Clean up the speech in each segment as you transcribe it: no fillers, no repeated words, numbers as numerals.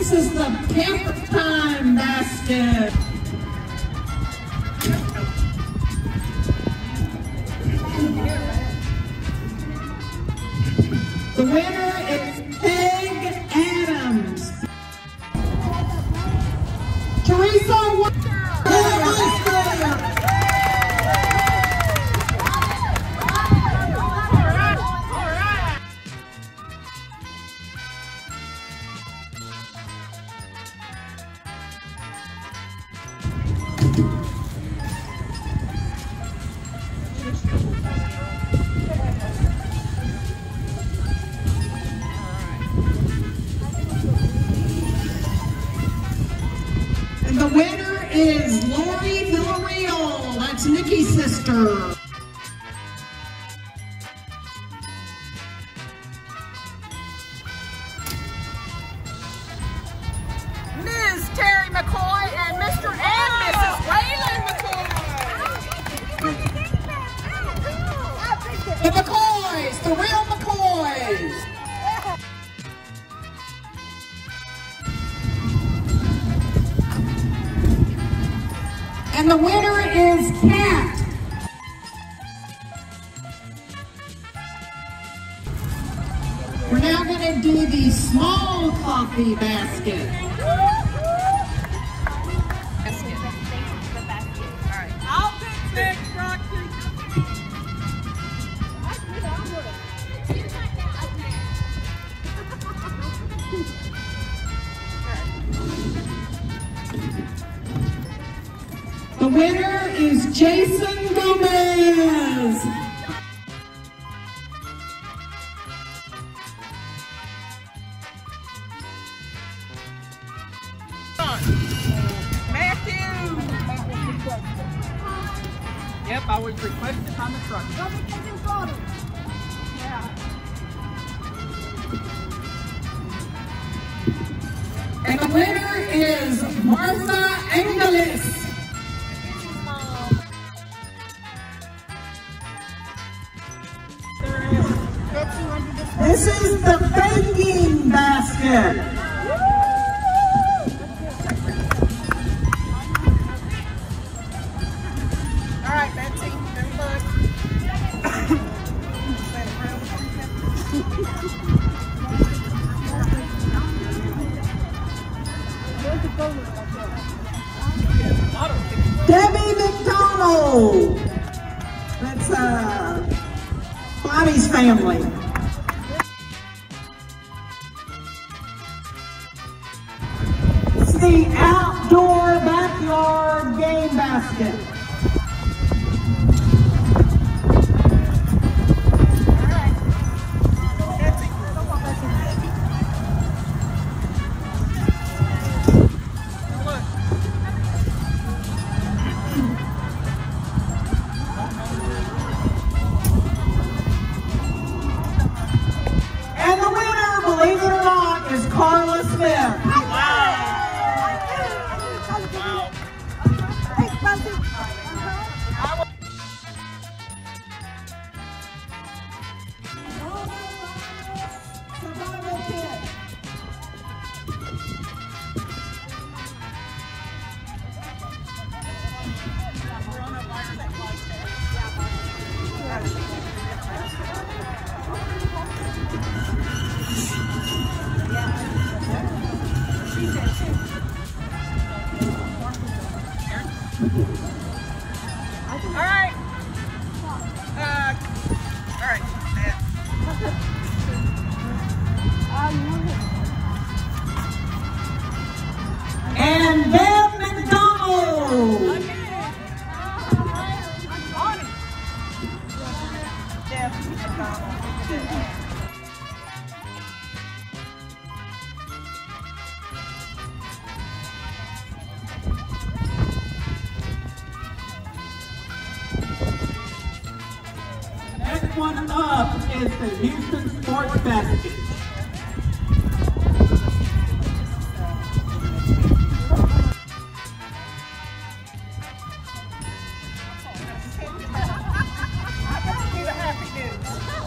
This is the pimp time basket. The winner is Peg Adams. Teresa And the winner is Lori Villarreal. That's Nikki's sister. Ms. Terry McCoy and Mr. and Mrs. Waylon McCoy. The McCoys, the real McCoys. And the winner is Kat. We're now going to do the small coffee basket. I'll pick next, Rocky. The winner is Jason Gomez. Matthew. Yep, I was requested on the truck. And the winner is Martha Angelis. This is the baking basket. All right, Betsy, good luck. Debbie McDonald. That's Bonnie's family. It's the outdoor backyard game basket. And Deb McDonald. Next one up is the Houston Sports Basket.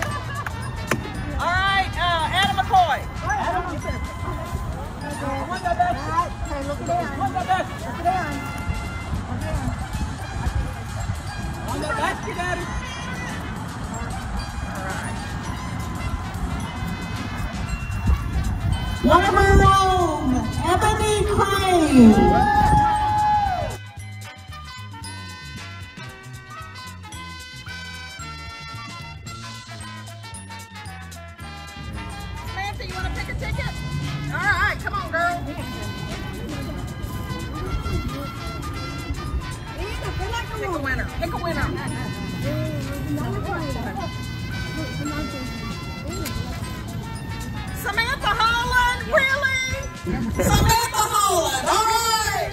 All right, Adam McCoy. Adam. One of our own, Ebony Crane. Samantha, you want to pick a ticket? All right, come on, girl. Pick a winner. Pick a winner. Samantha Holland, really? Samantha Holland, all right.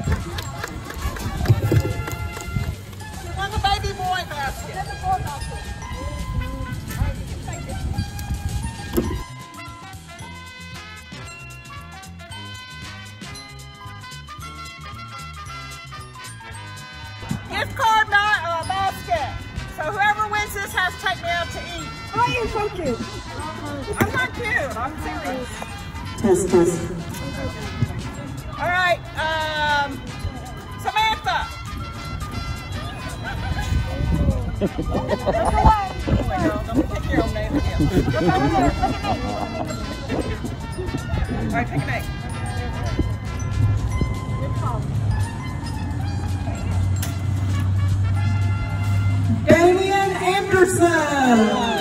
She won the baby boy basket. Gift card basket. So whoever wins this has to take me out to eat. Oh, you're so cute. I'm not cute. I'm serious. Test. All right, Samantha. Look away. Girl, don't pick your own name again. Look over there. Look at me. All right, pick a name. Damian Anderson.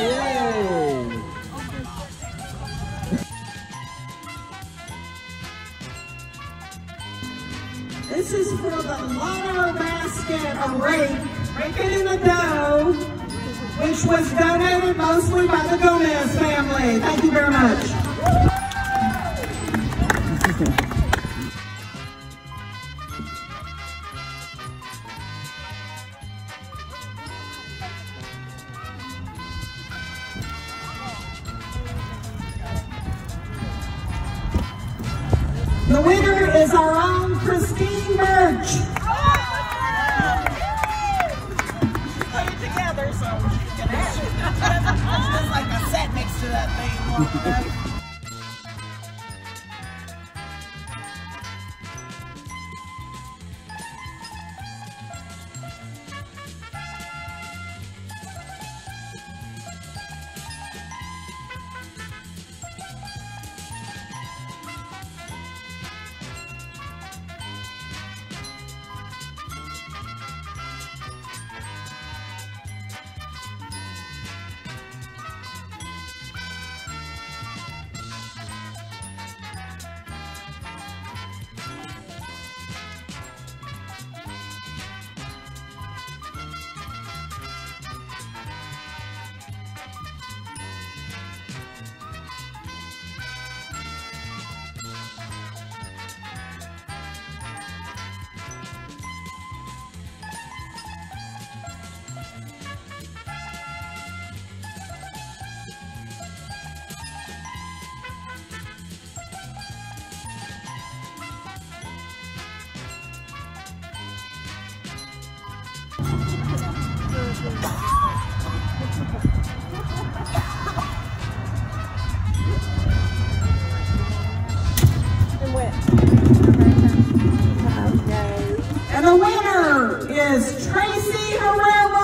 This is for the lotto basket of Raking in the Dough, which was donated mostly by the Gomez family. Thank you very much. The winner is our own Christine Birch. Put it together, so it's just like a set next to that thing. And the winner is Tracy Herrera.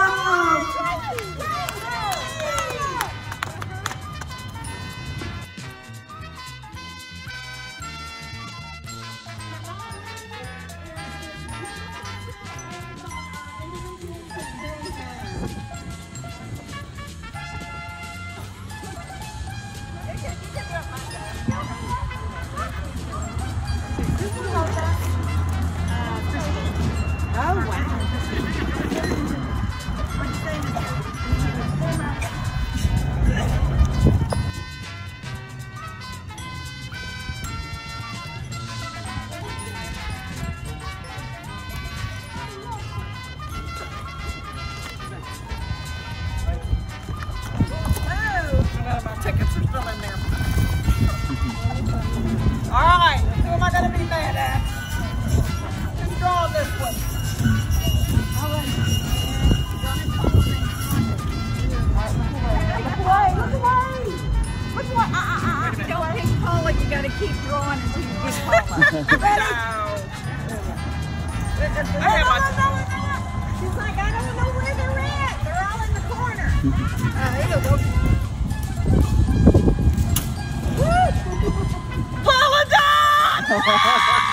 My tickets are still in there. All right, who am I going to be mad at? Who's drawing this one? Look away. Which one? Don't pick Paula. You got to keep drawing until you get Paula. Ready? She's like, I don't know where they're at. They're all in the corner. Here you go. Woo! Wow.